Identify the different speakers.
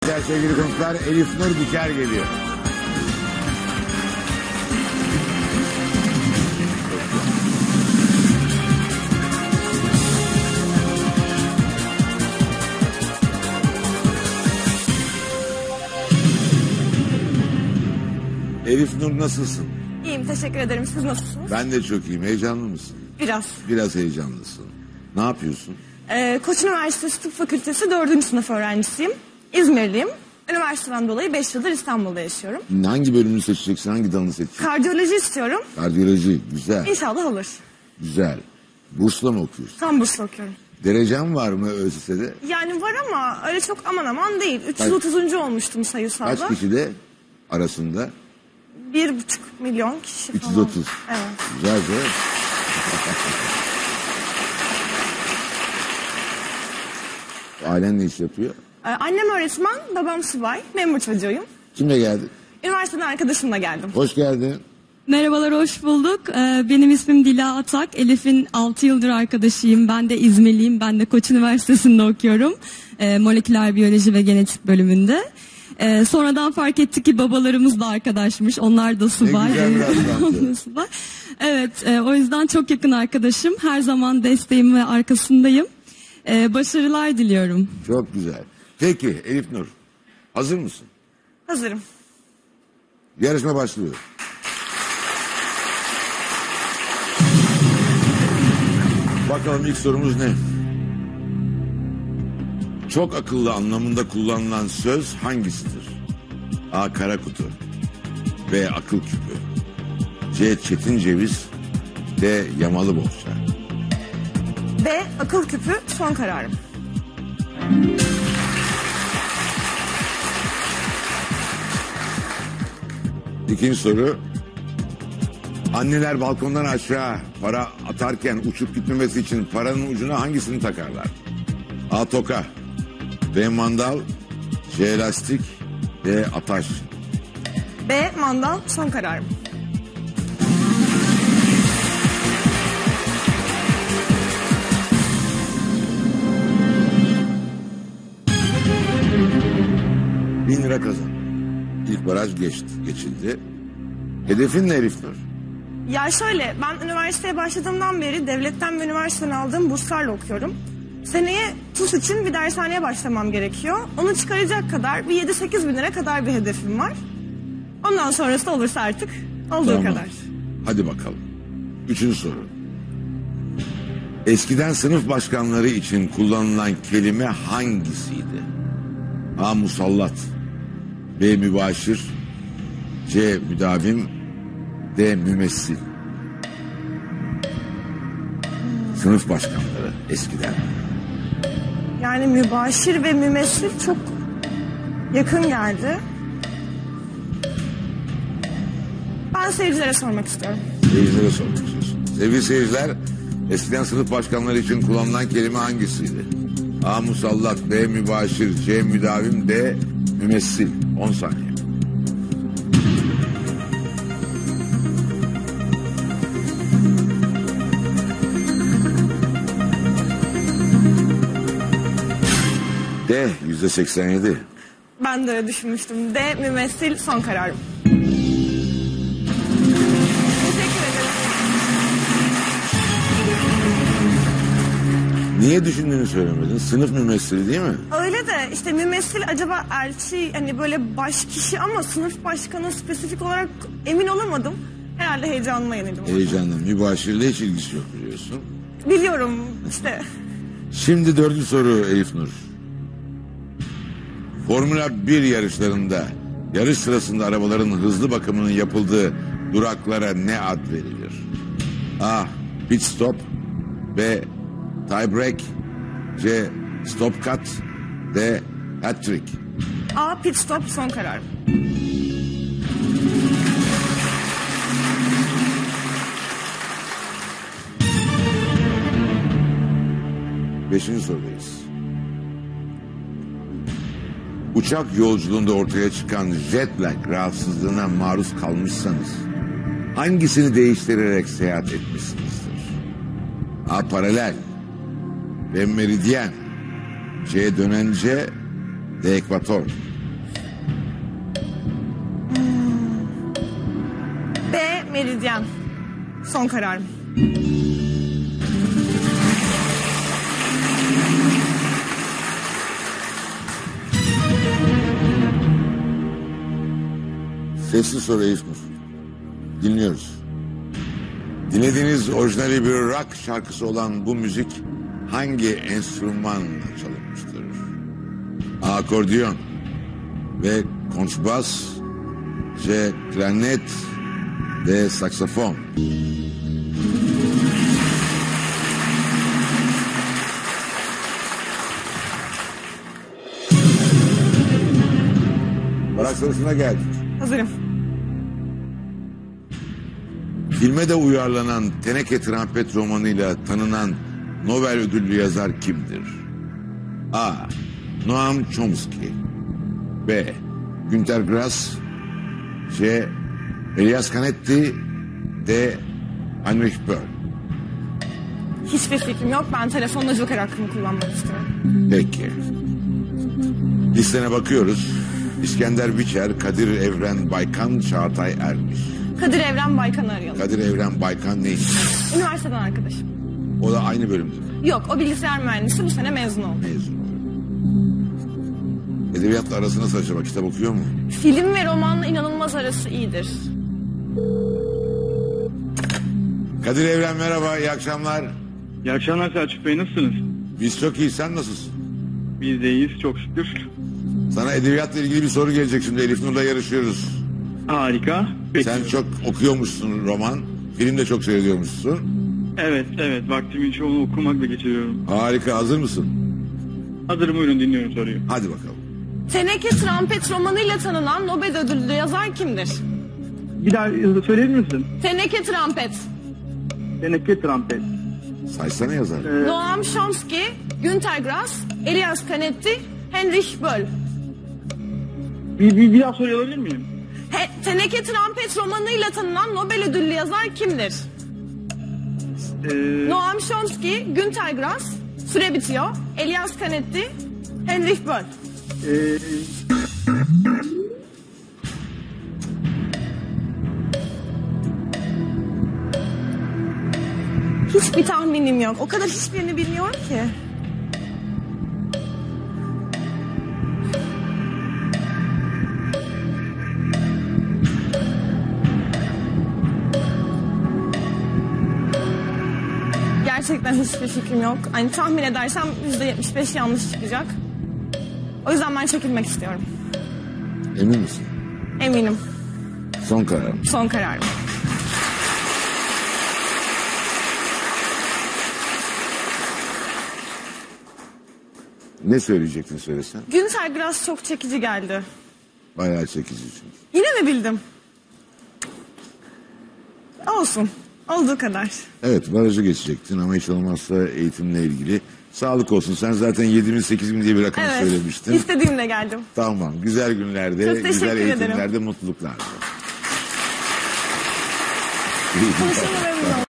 Speaker 1: Sevgili konuklar, Elif Nur Diker geliyor. Elif Nur, nasılsın?
Speaker 2: İyiyim, teşekkür ederim. Siz nasılsınız?
Speaker 1: Ben de çok iyiyim. Heyecanlı mısın?
Speaker 2: Biraz.
Speaker 1: Biraz heyecanlısın. Ne yapıyorsun?
Speaker 2: Koç Üniversitesi Tıp Fakültesi 4. sınıf öğrencisiyim. İzmirliyim. Üniversiteden dolayı 5 yıldır İstanbul'da yaşıyorum.
Speaker 1: Hangi bölümünü seçeceksin? Hangi dalını seçeceksin?
Speaker 2: Kardiyoloji istiyorum.
Speaker 1: Kardiyoloji. Güzel.
Speaker 2: İnşallah olur.
Speaker 1: Güzel. Bursla mı okuyorsun?
Speaker 2: Tam bursla okuyorum.
Speaker 1: Derecen var mı ÖSS'de?
Speaker 2: Yani var ama öyle çok aman aman değil. 330. olmuştum sayısalda.
Speaker 1: Kaç kişi de arasında?
Speaker 2: 1,5 milyon kişi falan.
Speaker 1: 330.
Speaker 2: Evet.
Speaker 1: Güzel değil mi? Ailen ne iş yapıyor?
Speaker 2: Annem öğretmen, babam subay. Memur çocuğuyum.
Speaker 1: Kimle geldin?
Speaker 2: Üniversiteden arkadaşımla geldim.
Speaker 1: Hoş geldin.
Speaker 3: Merhabalar, hoş bulduk. Benim ismim Dila Atak. Elif'in 6 yıldır arkadaşıyım. Ben de İzmirliyim. Ben de Koç Üniversitesi'nde okuyorum. Moleküler biyoloji ve genetik bölümünde. Sonradan fark ettik ki babalarımız da arkadaşmış. Onlar da subay.
Speaker 1: Ne güzel
Speaker 3: subay. Evet, o yüzden çok yakın arkadaşım. Her zaman desteğim ve arkasındayım. Başarılar diliyorum.
Speaker 1: Çok güzel. Peki Elif Nur, hazır mısın?
Speaker 2: Hazırım.
Speaker 1: Yarışma başlıyor. Bakalım ilk sorumuz ne? Çok akıllı anlamında kullanılan söz hangisidir? A. Kara kutu. B. Akıl küpü. C. Çetin ceviz. D. Yamalı bohça.
Speaker 2: B. Akıl küpü son kararım.
Speaker 1: İkinci soru. Anneler balkondan aşağı para atarken uçup gitmemesi için paranın ucuna hangisini takarlar? A. Toka. B. Mandal. C. Lastik. D. Ataş.
Speaker 2: B. Mandal son kararım.
Speaker 1: £1000 kazan. İlk baraj geçildi. Hedefin ne Elif Nur?
Speaker 2: Ya şöyle, ben üniversiteye başladığımdan beri devletten ve üniversiteden aldığım burslarla okuyorum. Seneye TUS için bir dershaneye başlamam gerekiyor. Onu çıkaracak kadar bir 7-8 bin lira kadar bir hedefim var. Ondan sonrası olursa artık olduğu
Speaker 1: Tamam.
Speaker 2: kadar.
Speaker 1: Hadi bakalım. Üçüncü soru. Eskiden sınıf başkanları için kullanılan kelime hangisiydi? A. Musallat. B. Mübaşir. C. Müdavim. D. Mümessil. Sınıf başkanları eskiden.
Speaker 2: Yani mübaşir ve mümessil çok yakın geldi. Ben seyircilere sormak istiyorum.
Speaker 1: Seyircilere sormak istiyorsun. Sevgili seyirciler, eskiden sınıf başkanları için kullanılan kelime hangisiydi? A. Musallat. B. Mübaşir. C. Müdavim. D. Mümessil. 10 saniye. D. %87.
Speaker 2: Ben de öyle düşünmüştüm. D. Mümessil son kararım. Teşekkür ederim.
Speaker 1: Niye düşündüğünü söylemedin? Sınıf mümessili değil mi?
Speaker 2: Öyle de işte mümessil acaba elçi hani böyle baş kişi ama sınıf başkanı spesifik olarak emin olamadım. Herhalde heyecanıma yenildim.
Speaker 1: Heyecanlı. Mübaşirle hiç ilgisi yok biliyorsun.
Speaker 2: Biliyorum işte.
Speaker 1: Şimdi dördüncü soru Elif Nur. Formula 1 yarışlarında yarış sırasında arabaların hızlı bakımının yapıldığı duraklara ne ad verilir? A. Pit stop. B. Tie break. C. Stop cut. D. Hat trick.
Speaker 2: A. Pit stop son kararım.
Speaker 1: Beşinci sorudayız. Uçak yolculuğunda ortaya çıkan jet lag rahatsızlığına maruz kalmışsanız hangisini değiştirerek seyahat etmişsinizdir? A. Paralel. B. Meridyen. C. Dönence. D. Ekvator.
Speaker 2: Meridyen. Son kararım.
Speaker 1: Sesli soru İlknur. Dinliyoruz. Dinlediğiniz orijinali bir rock şarkısı olan bu müzik hangi enstrümanla çalınmıştır? A. Akordeon B. Kontrbas C. Klarnet D. Saksafon. Barak sorusuna geldik.
Speaker 2: Hazırım.
Speaker 1: Filme de uyarlanan Teneke Trampet romanıyla tanınan Nobel ödüllü yazar kimdir? A. Noam Chomsky B. Günter Grass C. Elias Canetti D. Heinrich Böll.
Speaker 2: Hiçbir fikrim yok. Ben telefonla joker hakkımı kullanmak istiyorum.
Speaker 1: Peki. Listene bakıyoruz. İskender Biçer, Kadir Evren Baykan, Çağatay Ermiş.
Speaker 2: Kadir Evren Baykan'ı arayalım.
Speaker 1: Kadir Evren Baykan neymiş?
Speaker 2: Üniversiteden arkadaşım.
Speaker 1: O da aynı bölümde mi?
Speaker 2: Yok, o bilgisayar mühendisi, bu sene mezun oldu.
Speaker 1: Mezun. Edebiyatla arası nasıl acaba? Kitap okuyor mu?
Speaker 2: Film ve romanla inanılmaz arası iyidir.
Speaker 1: Kadir Evren merhaba, iyi akşamlar.
Speaker 4: İyi akşamlar Selçuk Bey, nasılsınız?
Speaker 1: Biz çok iyi, sen nasılsın?
Speaker 4: Biz de iyiyiz çok şükür.
Speaker 1: Sana edebiyatla ilgili bir soru gelecek şimdi. Elif Nur'la yarışıyoruz.
Speaker 4: Harika.
Speaker 1: Sen çok okuyormuşsun roman. Film de çok seyrediyormuşsun.
Speaker 4: Evet vaktimin çoğunu okumakla geçiriyorum.
Speaker 1: Harika, hazır mısın?
Speaker 4: Hazırım, buyurun dinliyorum soruyu.
Speaker 1: Hadi bakalım.
Speaker 2: Teneke Trampet romanıyla tanınan Nobel ödüllü yazar kimdir?
Speaker 4: Bir daha söyleyebilir misin?
Speaker 2: Teneke Trampet.
Speaker 4: Teneke Trampet.
Speaker 1: Saçsana yazar.
Speaker 2: Noam Chomsky, Günter Grass, Elias Canetti, Heinrich Böll.
Speaker 4: Bir daha soru alabilir miyim?
Speaker 2: Teneke Trampet romanıyla tanınan Nobel ödüllü yazar kimdir? Noam Chomsky, Günter Grass, süre bitiyor, Elias Canetti, Heinrich Böll. Hiçbir tahminim yok. O kadar hiçbirini bilmiyorum ki. Gerçekten hiçbir fikrim yok. Hani tahmin edersem %75 yanlış çıkacak. O yüzden ben çekilmek istiyorum.
Speaker 1: Emin misin?
Speaker 2: Eminim.
Speaker 1: Son kararım.
Speaker 2: Son kararım.
Speaker 1: Ne söyleyecektin söylesen?
Speaker 2: Günter Grass çok çekici geldi.
Speaker 1: Bayağı çekici çünkü.
Speaker 2: Yine mi bildim? Olsun. Olduğu kadar.
Speaker 1: Evet, barajı geçecektin ama hiç olmazsa eğitimle ilgili. Sağlık olsun. Sen zaten 7.000 8.000 diye bir rakam
Speaker 2: Evet.
Speaker 1: söylemiştin.
Speaker 2: İstediğimle geldim.
Speaker 1: Tamam. Güzel günlerde,
Speaker 2: Çok teşekkür
Speaker 1: güzel
Speaker 2: ederim.
Speaker 1: eğitimlerde, mutluluklar.
Speaker 2: Konuşmamı memnun oldum.